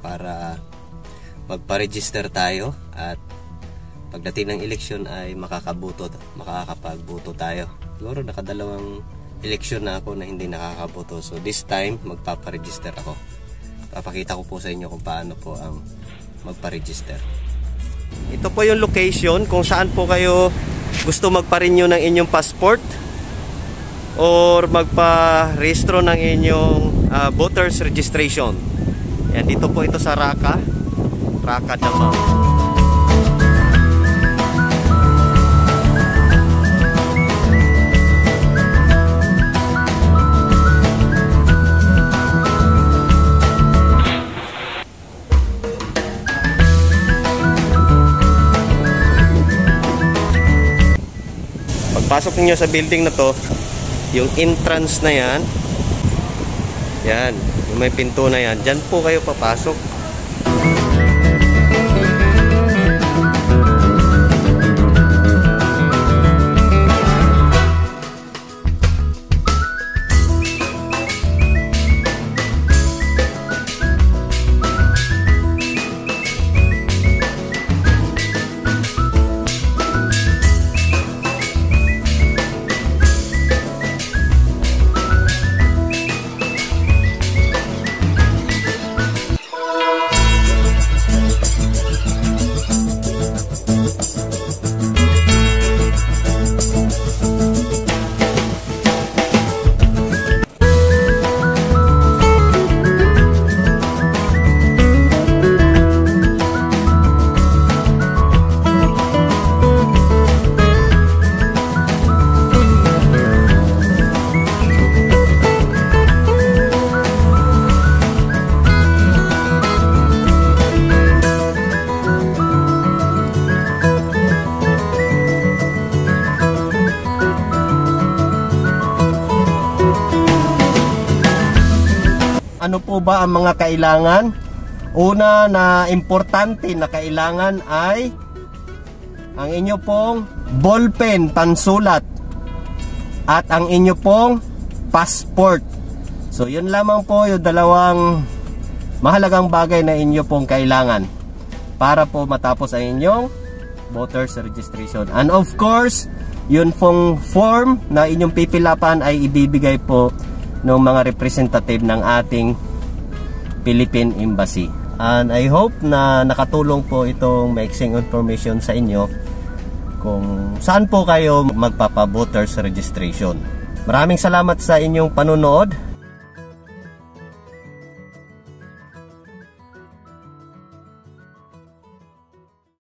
para magpa-register tayo at pagdating ng eleksyon ay makakapagboto tayo. Siguro nakadalawang eleksyon na ako na hindi nakakaboto. So this time magpapa-register ako. Papakita ko po sa inyo kung paano po ang magpa-register. Ito po yung location kung saan po kayo gusto magpa-renew ng inyong passport or magpa-rehistro ng inyong voters registration. Yan, dito po ito sa Raqqa Damam. Pagpasok niyo sa building na to, yung entrance na yan, yung may pinto na yan, dyan po kayo papasok. Ano po ba ang mga kailangan? Una na importante na kailangan ay ang inyo pong ballpen, pansulat, at ang inyo pong passport. So yun lamang po yung dalawang mahalagang bagay na inyo pong kailangan para po matapos ang inyong voters registration. And of course, yun pong form na inyong pipilapan ay ibibigay po ng mga representative ng ating Philippine Embassy. And I hope na nakatulong po itong maiksing information sa inyo kung saan po kayo magpapa-voters registration. Maraming salamat sa inyong panunood.